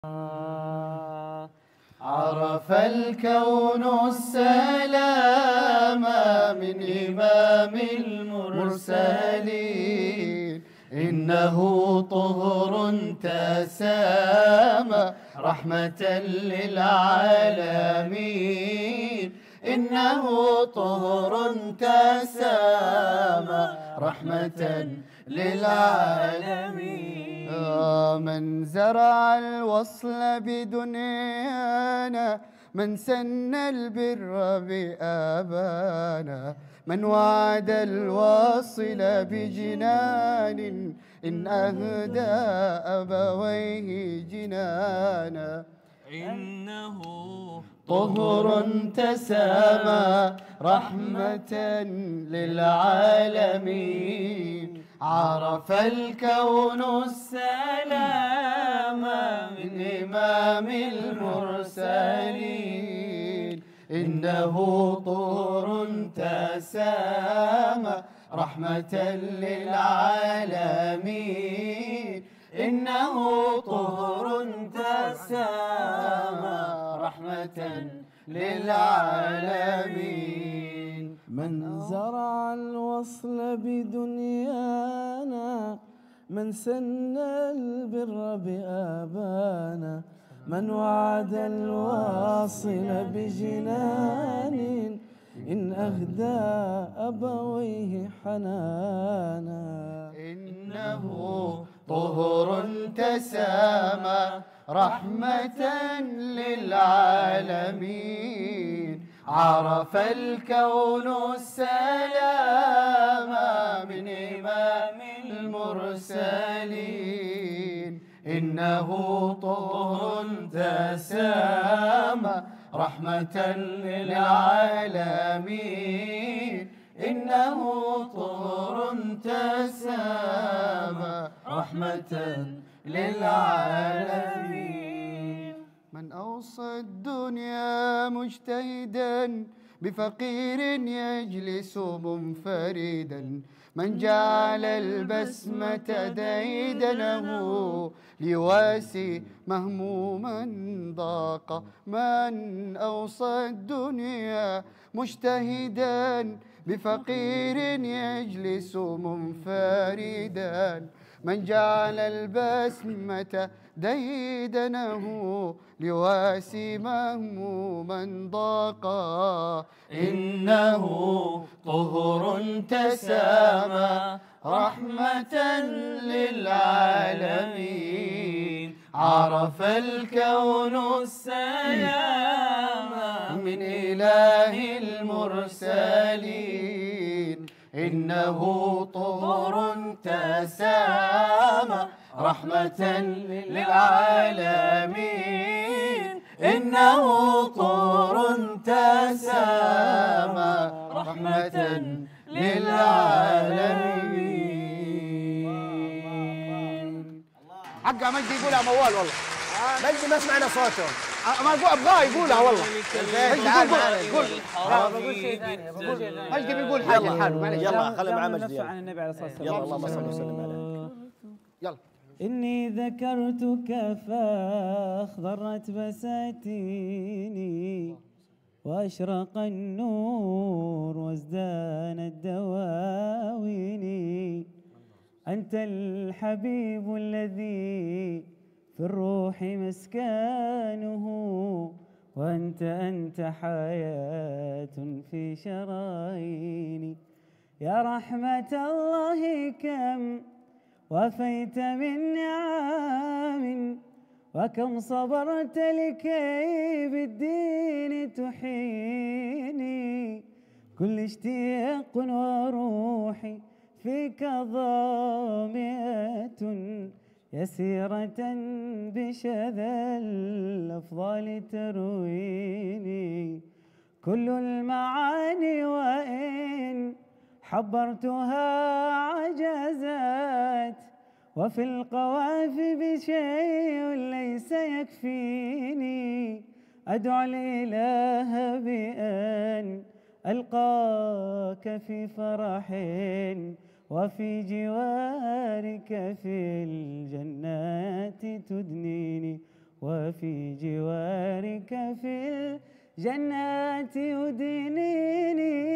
عرف الكون السلام من إمام المرسلين، إنه طهر تسامى رحمة للعالمين، إنه طهر تسامى رحمة للعالمين. من زرع الوصل بدنيانا، من سن البر بآبانا، من وعد الواصل بجنان إن أهدى أبويه جنانا، إنه طهر تسامى رحمة للعالمين. عرف الكون السلام من إمام المرسلين، إنه طهر تسامى رحمة للعالمين، إنه طهر تسامى رحمة للعالمين. من زرع الوصل بدنيانا، من سن البر بآبانا، من وعد الواصل بجنان إن أهدى أبويه حنانا، إنه طهر تسامى رحمة للعالمين. عرف الكون السلام من إمام المرسلين، إنه طهر تسامى رحمة للعالمين، إنه طهر تسامى رحمة للعالمين. من أوصى الدنيا مجتهدا بفقير يجلس منفردا، من جعل البسمة ديدنه ليواسي مهموما ضاق. من أوصى الدنيا مجتهدا بفقير يجلس منفردا، من جعل البسمة ديدنه ليواسي مهموما ضاقا. إنه طهر تسامى رحمة للعالمين. عرف الكون السلام من إله المرسلين، إنه طهر تسامى رحمة للعالمين، إنه طهر تسامى رحمة للعالمين. حق مجدي يقولها موال والله. مجدي ما سمعنا صوته. ما ابغاه يقولها والله. مجدي يقول بقول شيء ثاني، مجدي بيقول حاجه حاله معلش. يلا خلي معاه مجدي. عن النبي عليه الصلاه والسلام. يلا اللهم صل وسلم عليه. يلا. إني ذكرتك فاخضرت بساتيني، وأشرق النور وازدانت دواويني، أنت الحبيب الذي في الروح مسكانه، وأنت حياة في شراييني. يا رحمة الله كم وفيت من نعم، وكم صبرت لكي بالدين تحيني. كل اشتياق وروحي فيك ظامئة، يسيرة بشذا الأفضال ترويني. كل المعاني وإن حبرتها عجزات، وفي القوافي شيء ليس يكفيني. أدعو الإله بأن ألقاك في فرح وفي جوارك في الجنات تدنيني. وفي جوارك في الجنات يدنيني